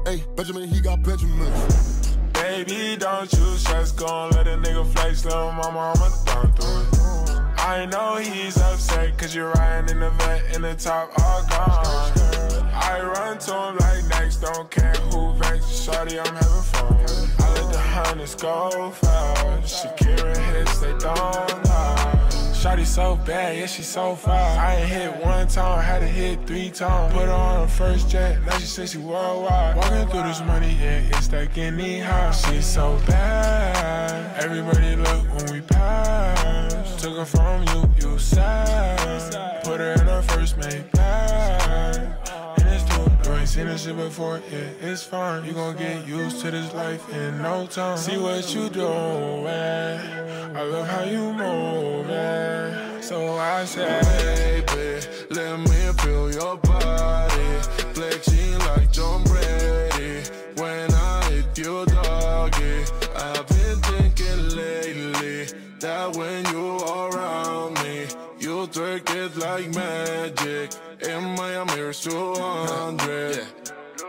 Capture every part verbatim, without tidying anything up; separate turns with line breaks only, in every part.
Hey, Benjamin, he got Benjamin.
Baby, don't you stress, gon' let a nigga flex, little mama, I'ma thumb through it. I know he's upset, cause you're riding in the vet, in the top, all gone. I run to him like next, don't care who vex, shawty, I'm having fun. I let the hunters go fast, Shakira hits, they don't lie. Shawty so bad, yeah, she so fine. I ain't hit one time, had to hit three times. Put her on her first jet, now she says she worldwide. Walking through this money, yeah, it's like getting high. She's so bad, everybody look when we pass. Took her from you, you sad. Put her in her first mate bag. And it's dope, you ain't seen this shit before, yeah, it's fine. You gon' get used to this life in no time. See what you doing, I love how you move, man. So I say,
baby, let me feel your body, flexing like Tom Brady. When I hit you, doggy, I've been thinking lately that when you around me, you twerk it like magic. In Miami, it's two hundred. Yeah.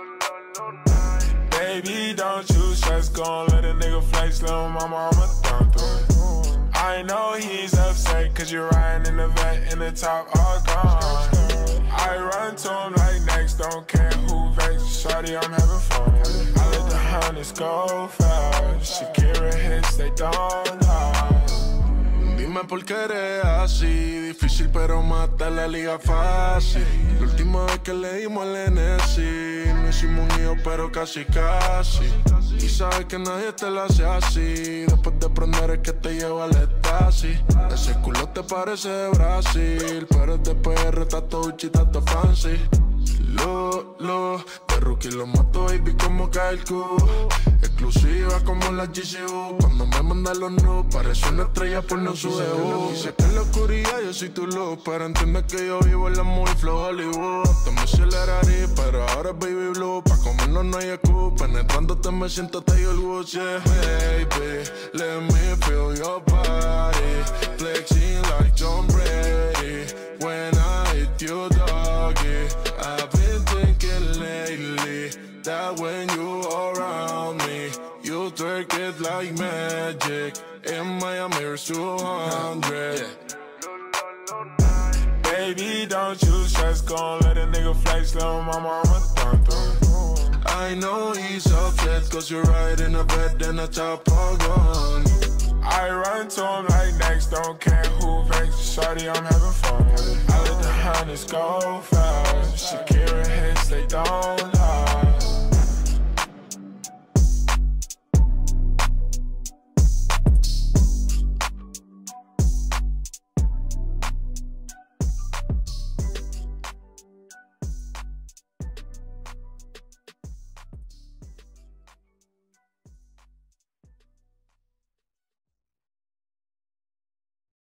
Baby, don't you stress, gon' let a nigga flex, little mama, I'ma thumb through it. I know he's upset, cause you're riding in the vet, in the top, all gone. I run to him like next, don't care who vex, shawty, I'm having fun. I let the hunters go fast, Shakira hits, they don't lie.
Dime por qué eres así, difícil pero mata la liga fácil. La última vez que le dimos al N S I, no hicimos un lío pero casi casi. Y sabes que nadie te la hace así, después de prender es que te lleva al estasis. Ese culo te parece de Brasil, pero es de P R, está todo chita, está fancy. Lo, lo, de rookie lo mato, baby, como cae el cubo. Exclusiva como la G C U. Cuando me manda los nudes, parece una estrella por no su debut. Dice que en la oscuridad yo soy tu luz, pero entiende que yo vivo en la movie flow Hollywood. Te me aceleraré, pero ahora es baby blue. Pa' comernos no hay excusa, penetrándote me siento Taylor Woods, yeah. Baby, let me feel your body, flexing like Tom Brady. When I hit you, doggy, I've been thinking lately that when you around me, you twerk it like magic. In Miami, it's two hundred.
Baby, don't you stress, gon' let a nigga flex, little mama, I'ma thumb through it.
I know he's upset, cause you're riding a bed and a top all gone.
I run to him like next, don't care who vex, shawty, I'm having fun. I let the hunters go fast, Shakira hits, they don't